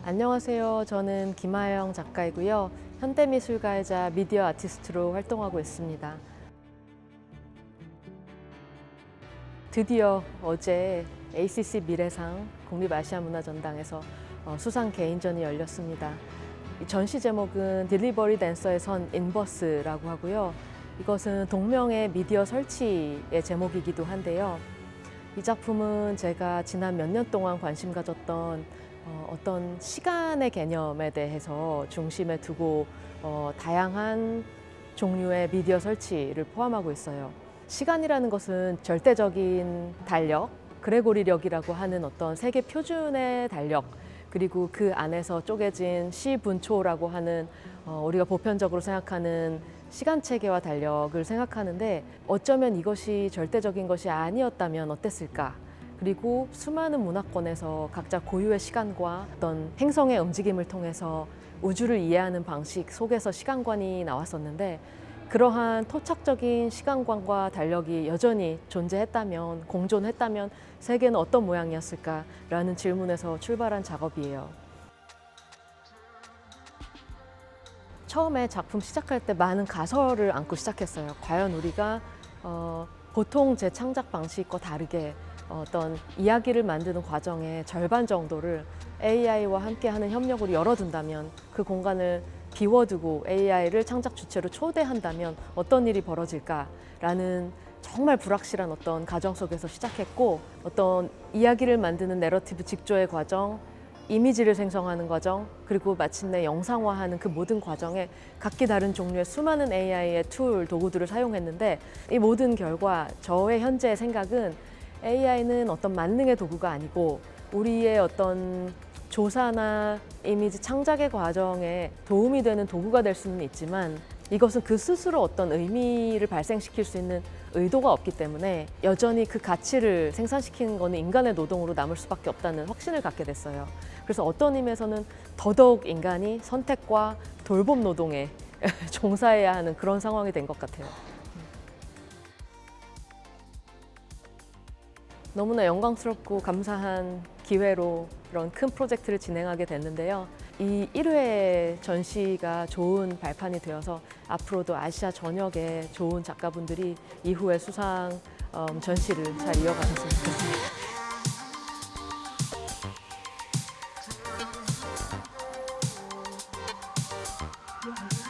안녕하세요. 저는 김하영 작가이고요. 현대미술가이자 미디어 아티스트로 활동하고 있습니다. 드디어 어제 ACC 미래상 국립아시아문화전당에서 수상 개인전이 열렸습니다. 이 전시 제목은 딜리버리 댄서의 선 인버스라고 하고요. 이것은 동명의 미디어 설치의 제목이기도 한데요. 이 작품은 제가 지난 몇 년 동안 관심 가졌던 어떤 시간의 개념에 대해서 중심에 두고 다양한 종류의 미디어 설치를 포함하고 있어요. 시간이라는 것은 절대적인 달력, 그레고리력이라고 하는 어떤 세계 표준의 달력, 그리고 그 안에서 쪼개진 시분초라고 하는 우리가 보편적으로 생각하는 시간 체계와 달력을 생각하는데, 어쩌면 이것이 절대적인 것이 아니었다면 어땠을까? 그리고 수많은 문화권에서 각자 고유의 시간과 어떤 행성의 움직임을 통해서 우주를 이해하는 방식 속에서 시간관이 나왔었는데, 그러한 토착적인 시간관과 달력이 여전히 존재했다면, 공존했다면 세계는 어떤 모양이었을까라는 질문에서 출발한 작업이에요. 처음에 작품 시작할 때 많은 가설을 안고 시작했어요. 과연 우리가 보통 재창작 방식과 다르게 어떤 이야기를 만드는 과정의 절반 정도를 AI와 함께하는 협력으로 열어둔다면, 그 공간을 비워두고 AI를 창작 주체로 초대한다면 어떤 일이 벌어질까라는 정말 불확실한 어떤 가정 속에서 시작했고, 어떤 이야기를 만드는 내러티브 직조의 과정, 이미지를 생성하는 과정, 그리고 마침내 영상화하는 그 모든 과정에 각기 다른 종류의 수많은 AI의 툴, 도구들을 사용했는데, 이 모든 결과 저의 현재의 생각은 AI는 어떤 만능의 도구가 아니고 우리의 어떤 조사나 이미지 창작의 과정에 도움이 되는 도구가 될 수는 있지만, 이것은 그 스스로 어떤 의미를 발생시킬 수 있는 의도가 없기 때문에 여전히 그 가치를 생산시키는 것은 인간의 노동으로 남을 수밖에 없다는 확신을 갖게 됐어요. 그래서 어떤 의미에서는 더더욱 인간이 선택과 돌봄 노동에 종사해야 하는 그런 상황이 된 것 같아요. 너무나 영광스럽고 감사한 기회로 이런 큰 프로젝트를 진행하게 됐는데요. 이 1회 전시가 좋은 발판이 되어서 앞으로도 아시아 전역의 좋은 작가분들이 이후에 수상 전시를 잘 이어가셨으면 좋겠습니다.